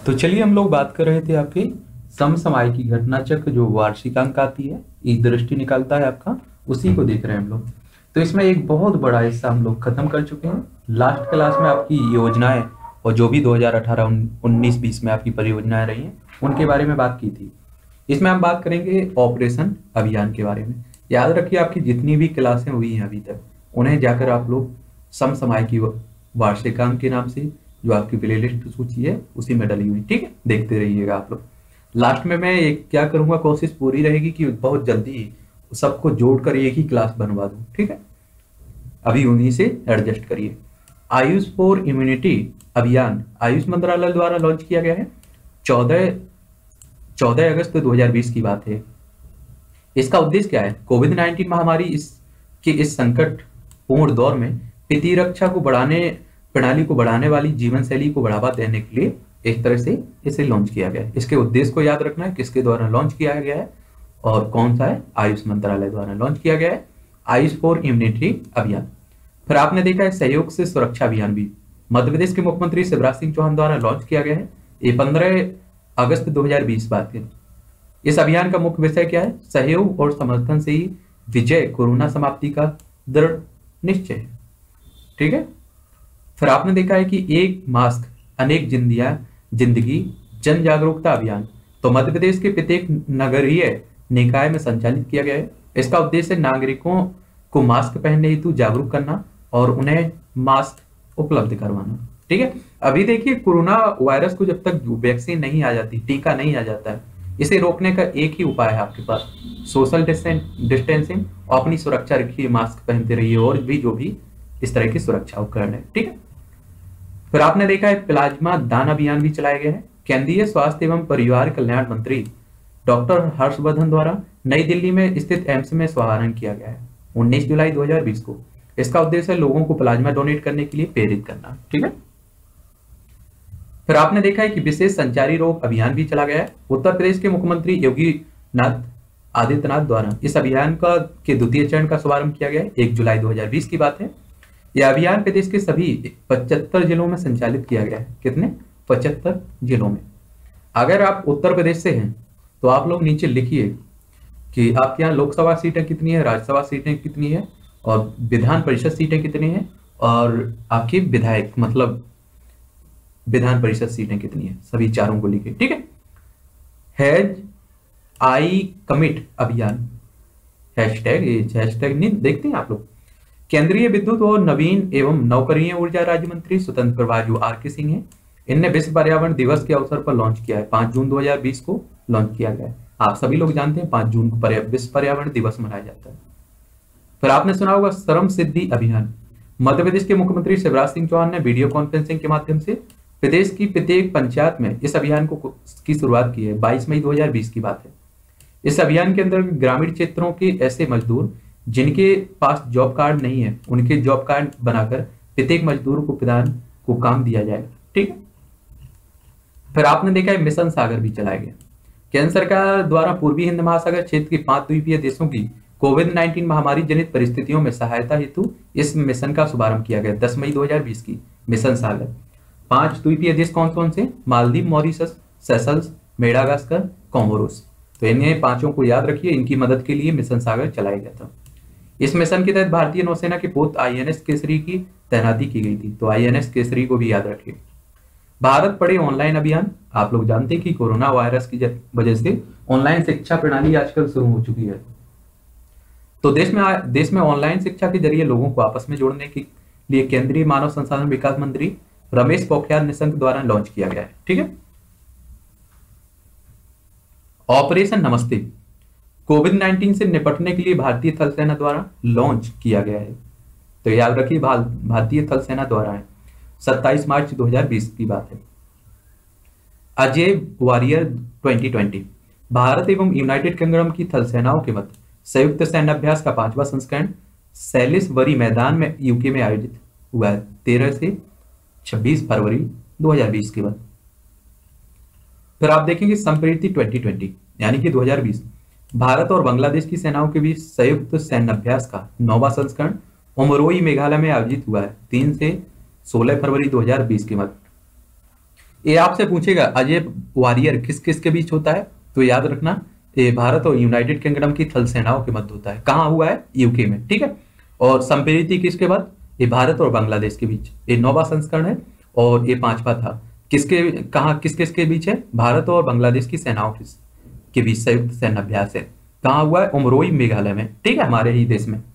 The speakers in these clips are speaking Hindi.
तो चलिए हम लोग बात कर रहे थे आपकी समसामयिक घटना चक्र जो वार्षिकांक आती है, एक दृष्टि निकालता है आपका, उसी को देख रहे हैं हम लोग। तो इसमें एक बहुत बड़ा हिस्सा हम लोग खत्म कर चुके हैं। लास्ट क्लास में आपकी योजनाएं और जो भी 2018 19 20 में आपकी परियोजनाएं रही हैं उनके बारे में बात की थी। इसमें हम बात करेंगे ऑपरेशन अभियान के बारे में। याद रखिए आपकी जितनी भी क्लासें हुई हैं अभी तक उन्हें जाकर आप लोग समसामयिक वार्षिकांक के नाम से जो आपकी प्लेलिस्ट सूची है उसी में डली हुई, ठीक है, देखते रहिएगा आप लोग। लास्ट में मैं एक क्या करूंगा, कोशिश पूरी रहेगी कि बहुत जल्दी सबको जोड़कर एक ही क्लास बनवा दूं, ठीक है। अभी उन्हीं से एडजस्ट करिए। आयुष फॉर इम्यूनिटी अभियान आयुष मंत्रालय द्वारा लॉन्च किया गया है। 14 अगस्त 2020 की बात है। इसका उद्देश्य क्या है? कोविड-19 महामारी इस संकट पूर्ण दौर में प्रतिरक्षा को प्रणाली को बढ़ाने वाली जीवन शैली को बढ़ावा देने के लिए एक तरह से इसे लॉन्च किया गया है। इसके उद्देश्य को याद रखना है, किसके द्वारा लॉन्च किया गया है और कौन सा है? आयुष मंत्रालय द्वारा लॉन्च किया गया है आयुष फॉर इम्यूनिटी अभियान। फिर आपने देखा है सहयोग से सुरक्षा अभियान भी मध्य प्रदेश के मुख्यमंत्री शिवराज सिंह चौहान द्वारा लॉन्च किया गया है। ये 15 अगस्त 2020 बात है। इस अभियान का मुख्य विषय क्या है? सहयोग और समर्थन से ही विजय कोरोना समाप्ति का दृढ़ निश्चय है, ठीक है। फिर आपने देखा है कि एक मास्क अनेक जिंदगी जन जागरूकता अभियान तो मध्य प्रदेश के प्रत्येक नगरीय निकाय में संचालित किया गया है। इसका उद्देश्य नागरिकों को मास्क पहनने हेतु जागरूक करना और उन्हें मास्क उपलब्ध करवाना, ठीक है। अभी देखिए कोरोना वायरस को जब तक वैक्सीन नहीं आ जाती, टीका नहीं आ जाता है, इसे रोकने का एक ही उपाय है आपके पास, सोशल डिस्टेंसिंग। अपनी सुरक्षा रखिए, मास्क पहनते रहिए और भी जो भी इस तरह की सुरक्षा उपकरण है, ठीक है। फिर आपने देखा है प्लाज्मा दान अभियान भी चलाया गया है। केंद्रीय स्वास्थ्य एवं परिवार कल्याण मंत्री डॉक्टर हर्षवर्धन द्वारा नई दिल्ली में स्थित एम्स में शुभारंभ किया गया है 19 जुलाई 2020 को। इसका उद्देश्य है लोगों को प्लाज्मा डोनेट करने के लिए प्रेरित करना, ठीक है। फिर आपने देखा है कि विशेष संचारी रोग अभियान भी चला गया है। उत्तर प्रदेश के मुख्यमंत्री योगी आदित्यनाथ द्वारा इस अभियान के द्वितीय चरण का शुभारंभ किया गया है 1 जुलाई 2020 की बात है। यह अभियान प्रदेश के सभी 75 जिलों में संचालित किया गया है। कितने? 75 जिलों में। अगर आप उत्तर प्रदेश से हैं तो आप लोग नीचे लिखिए कि आपके यहाँ लोकसभा सीटें कितनी है, राज्यसभा सीटें कितनी है और विधान परिषद सीटें कितनी है और आपकी विधायक मतलब विधान परिषद सीटें कितनी है, सभी चारों को लिखिए, ठीक है। हैज आई कमिट अभियान हैशटैग नहीं देखते हैं आप लोग। केंद्रीय विद्युत और नवीन एवं नवकरणीय ऊर्जा राज्य मंत्री स्वतंत्र प्रभार जो आर.के. सिंह हैं, इनने विश्व पर्यावरण दिवस के अवसर पर लॉन्च किया है। 5 जून 2020 को लॉन्च किया गया है। आप सभी लोग जानते हैं 5 जून को विश्व पर्यावरण दिवस मनाया जाता है। फिर आपने सुना होगा श्रम सिद्धि अभियान। मध्य प्रदेश के मुख्यमंत्री शिवराज सिंह चौहान ने वीडियो कॉन्फ्रेंसिंग के माध्यम से प्रदेश की प्रत्येक पंचायत में इस अभियान की शुरुआत की है। 22 मई 2020 की बात है। इस अभियान के अंदर ग्रामीण क्षेत्रों के ऐसे मजदूर जिनके पास जॉब कार्ड नहीं है उनके जॉब कार्ड बनाकर प्रत्येक मजदूर को काम दिया जाएगा, ठीक है। फिर आपने देखा है मिशन सागर भी चलाया गया। केंद्र सरकार द्वारा पूर्वी हिंद महासागर क्षेत्र के 5 द्वीपीय देशों की कोविड-19 महामारी जनित परिस्थितियों में सहायता हेतु इस मिशन का शुभारंभ किया गया 10 मई 2020 की। मिशन सागर 5 द्वीपीय देश कौन कौन से? Maldives, Mauritius, Seychelles, Madagascar, Comoros. तो इन्हें पांचों को याद रखिए, इनकी मदद के लिए मिशन सागर चलाया गया था। इस मिशन के तहत भारतीय नौसेना के पोत आईएनएस केसरी की तैनाती की गई थी, तो आईएनएस केसरी को भी याद रखिए। भारत पढ़े ऑनलाइन अभियान। आप लोग जानते हैं कि कोरोना वायरस की वजह से ऑनलाइन शिक्षा प्रणाली आजकल शुरू हो चुकी है, तो देश में ऑनलाइन शिक्षा के जरिए लोगों को आपस में जोड़ने के लिए केंद्रीय मानव संसाधन विकास मंत्री रमेश पोखरियाल निशंक द्वारा लॉन्च किया गया है, ठीक है। ऑपरेशन नमस्ते कोविड-19 से निपटने के लिए भारतीय थल सेना द्वारा लॉन्च किया गया है, तो याद रखिए भारतीय थल सेना द्वारा है। 27 मार्च 2020 की बात है। अजय वॉरियर 2020 भारत एवं यूनाइटेड किंगडम की थल सेनाओं के मध्य संयुक्त सैन्य अभ्यास का 5वां संस्करण सैलिसबरी मैदान में यूके में आयोजित हुआ है 13 से 26 फरवरी 2020 के बाद। फिर आप देखेंगे संप्रीति 2020 यानी कि 2020 भारत और बांग्लादेश की सेनाओं के बीच संयुक्त सैन्य अभ्यास का 9वां संस्करण उमरोई मेघालय में आयोजित हुआ है 3 से 16 फरवरी 2020 के मध्य। ये आपसे पूछेगा अजय वॉरियर किस किस के बीच होता है, तो याद रखना ये भारत और यूनाइटेड किंगडम की थल सेनाओं के मध्य होता है। कहाँ हुआ है? यूके में, ठीक है। और संप्रीति किसके बाद? ये भारत और बांग्लादेश के बीच, ये 9वां संस्करण है। और ये 5वां था, किसके कहाँ किस किस के बीच है? भारत और बांग्लादेश की सेनाओं के बीच संयुक्त सैन्य अभ्यास है। कहाँ हुआ है? उमरोई मेघालय में, ठीक है, हमारे ही देश में।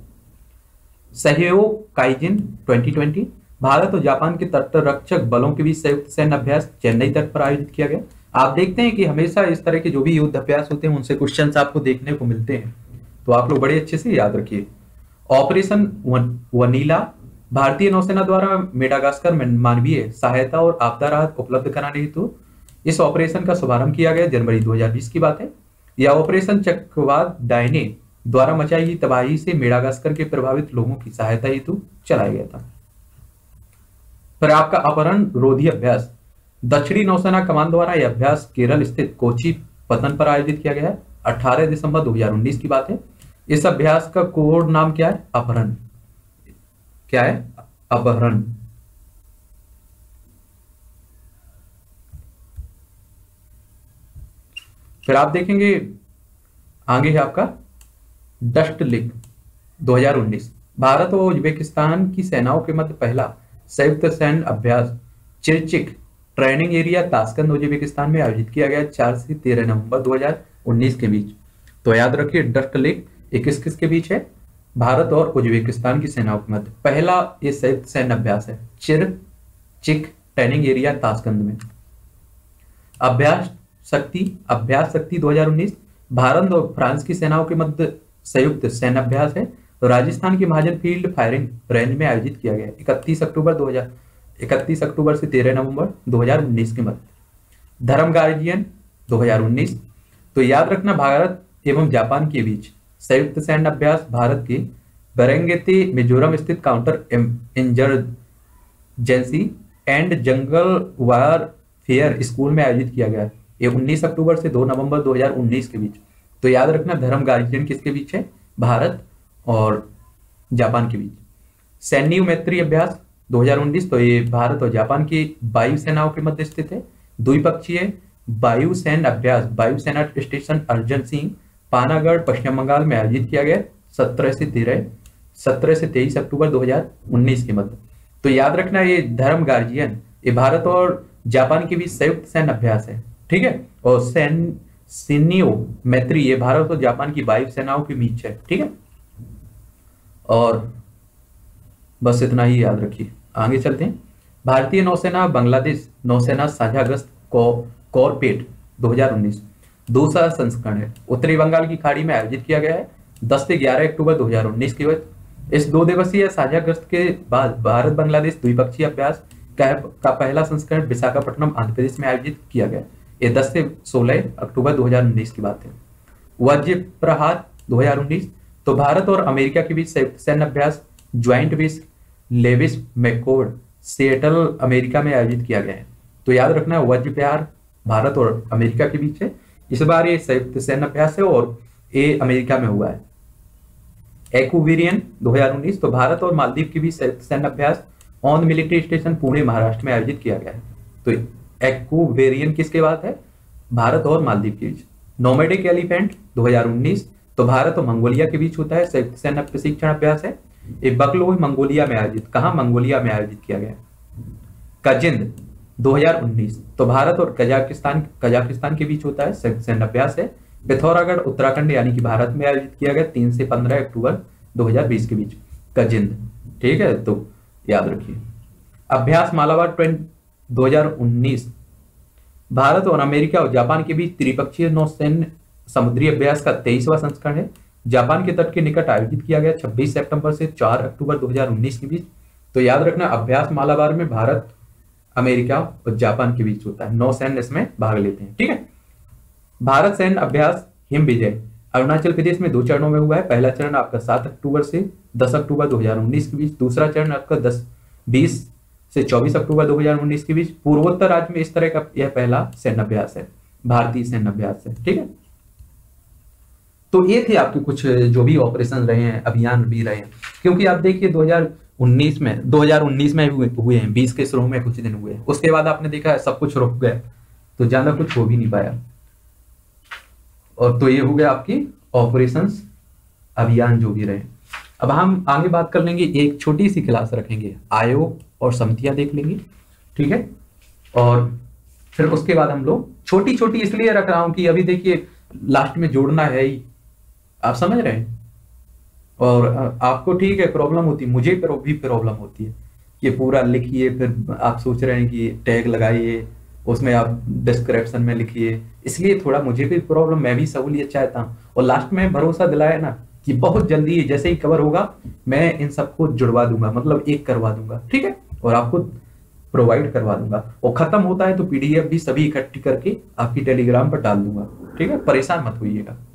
सहयोग काइजिन 2020 भारत और जापान के तटरक्षक बलों के बीच संयुक्त सैन्य अभ्यास चेन्नई तट पर आयोजित किया गया। आप देखते हैं कि हमेशा इस तरह के जो भी युद्ध अभ्यास होते हैं उनसे क्वेश्चंस आपको देखने को मिलते हैं, तो आप लोग बड़े अच्छे से याद रखिए। ऑपरेशन वनीला भारतीय नौसेना द्वारा मेडागास्कर में मानवीय सहायता और आपदा राहत उपलब्ध कराने हेतु इस ऑपरेशन का शुभारंभ किया गया। जनवरी 2020 की बात है। यह ऑपरेशन चक्रवात डायने द्वारा मचाई गई तबाही से मेडागास्कर के प्रभावित लोगों की सहायता हेतु चलाया गया था। फिर आपका अपहरण रोधी अभ्यास, दक्षिणी नौसेना कमान द्वारा यह अभ्यास केरल स्थित कोची पतन पर आयोजित किया गया है। 18 दिसंबर 2019 की बात है। इस अभ्यास का कोड नाम क्या है? अपहरण। क्या है? अपहरण। फिर आप देखेंगे आगे है आपका डस्ट लिक 2019 भारत और उज्बेकिस्तान की सेनाओं के मध्य पहला संयुक्त सैन्य अभ्यास Chirchik training area Tashkent Uzbekistan में आयोजित किया गया 4 से 13 नवंबर 2019 के बीच। तो याद रखिए डस्ट लिक किस किस के बीच है? भारत और उज्बेकिस्तान की सेनाओं के मध्य पहला ये संयुक्त सैन्य अभ्यास है चिरचिक ट्रेनिंग एरिया ताशकंद में। अभ्यास शक्ति 2019 भारत और फ्रांस की सेनाओं के मध्य संयुक्त सैन्य अभ्यास है। तो राजस्थान के महाजन फील्ड फायरिंग रेंज में आयोजित किया गया 31 अक्टूबर से 13 नवंबर 2019 के मध्य। धर्म गार्जियन 2019 तो याद रखना भारत एवं जापान के बीच संयुक्त सैन्य अभ्यास भारत के बेरेंगेती मिजोरम स्थित counter insurgency and jungle warfare school में आयोजित किया गया। ये 19 अक्टूबर से 2 नवंबर 2019 के बीच। तो याद रखना धर्म गार्जियन किसके बीच है? भारत और जापान के बीच। सैन्य मैत्री अभ्यास 2019 तो ये भारत और जापान की वायु सेनाओं के मध्य स्थित है। द्विपक्षीय वायु सैन्य अभ्यास वायुसेना स्टेशन अर्जन सिंह पानागढ़ पश्चिम बंगाल में आयोजित किया गया 17 से 23 अक्टूबर 2019 के मध्य। तो याद रखना ये धर्म गार्जियन ये भारत और जापान के बीच संयुक्त सैन्य अभ्यास है, ठीक है। और सैन्य मैत्री ये भारत और जापान की वायु सेनाओं के बीच है, ठीक है। और बस इतना ही याद रखिए, आगे चलते हैं। भारतीय नौसेना बांग्लादेश नौसेना साझा गश्त कॉरपेट 2019 दूसरा संस्करण है। उत्तरी बंगाल की खाड़ी में आयोजित किया गया है 10 से 11 अक्टूबर 2019 की वजह। इस 2 दिवसीय साझा गश्त के बाद भारत बांग्लादेश द्विपक्षीय अभ्यास का पहला संस्करण विशाखापट्टनम आंध्र प्रदेश में आयोजित किया गया। ये 10 से 16 अक्टूबर 2019 की बात है। वज्र प्रहार 2019 तो भारत और अमेरिका के बीच संयुक्त सैन्य अभ्यास joint base Lewis McChord Seattle America में आयोजित किया गया है। तो याद रखना वज्र प्रहार भारत और अमेरिका के बीच है। इस बार ये संयुक्त सैन्य अभ्यास है और ये अमेरिका में हुआ है। एक्वेरियन 2019 तो भारत और मालदीव के बीच संयुक्त सैन्य अभ्यास ऑन मिलिट्री स्टेशन पुणे महाराष्ट्र में आयोजित किया गया है। तो एक्वेरियन किसके बाद है? भारत और मालदीव के बीच। नोमैडिक एलिफेंट 2019 तो भारत और मंगोलिया के बीच होता है संयुक्त सैन्य प्रशिक्षण अभ्यास है। ये बकलोह मंगोलिया में आयोजित, कहां? मंगोलिया में आयोजित किया गया। कजिंद 2019 तो भारत और कजाकिस्तान के बीच होता है संयुक्त सैन्य अभ्यास है। पिथौरागढ़ उत्तराखंड यानी कि भारत में आयोजित किया गया 3 से 15 अक्टूबर 2020 के बीच कजिंद, ठीक है। तो याद रखिए। अभ्यास मालाबार 2019 भारत और अमेरिका और जापान के बीच त्रिपक्षीय नौसैन्य समुद्री अभ्यास का 23वां संस्करण है। जापान के तट के निकट आयोजित किया गया 26 सितंबर से 4 अक्टूबर 2019 के बीच। तो याद रखना अभ्यास मालाबार में भारत अमेरिका और जापान के बीच होता है। नौसैन्य इसमें भाग लेते हैं, ठीक है। भारत सैन्य अभ्यास हिम विजय अरुणाचल प्रदेश में 2 चरणों में हुआ है। पहला चरण आपका 7 अक्टूबर से 10 अक्टूबर 2019 के बीच। दूसरा चरण आपका 20 से 24 अक्टूबर 2019 के बीच। पूर्वोत्तर राज्य में इस तरह का यह पहला सैन्य अभ्यास है, भारतीय सैन्य अभ्यास है, ठीक है। तो ये थे आपके कुछ जो भी ऑपरेशन रहे हैं, अभियान भी रहे हैं। क्योंकि आप देखिए 19 में, 2019 में हुए हैं, 20 के शुरू में कुछ दिन हुए हैं, उसके बाद आपने देखा है सब कुछ रुक गया, तो ज्यादा कुछ हो भी नहीं पाया। और तो ये हो गया आपकी ऑपरेशंस अभियान जो भी रहे। अब हम आगे बात कर लेंगे, एक छोटी सी क्लास रखेंगे, आयोग और समितियां देख लेंगे, ठीक है। और फिर उसके बाद हम लोग छोटी छोटी इसलिए रख रहा हूं कि अभी देखिए लास्ट में जोड़ना है ही, आप समझ रहे हैं। और आपको ठीक है प्रॉब्लम होती है, मुझे भी प्रॉब्लम होती है, ये पूरा लिखिए, फिर आप सोच रहे हैं कि टैग लगाइए, उसमें आप डिस्क्रिप्शन में लिखिए, इसलिए थोड़ा मुझे भी प्रॉब्लम, मैं भी सहूलियत चाहता हूँ। और लास्ट में भरोसा दिलाया ना कि बहुत जल्दी जैसे ही कवर होगा मैं इन सबको जुड़वा दूंगा, मतलब एक करवा दूंगा, ठीक है, और आपको प्रोवाइड करवा दूंगा। और खत्म होता है तो पीडीएफ भी सभी इकट्ठी करके आपकी टेलीग्राम पर डाल दूंगा, ठीक है, परेशान मत होइएगा।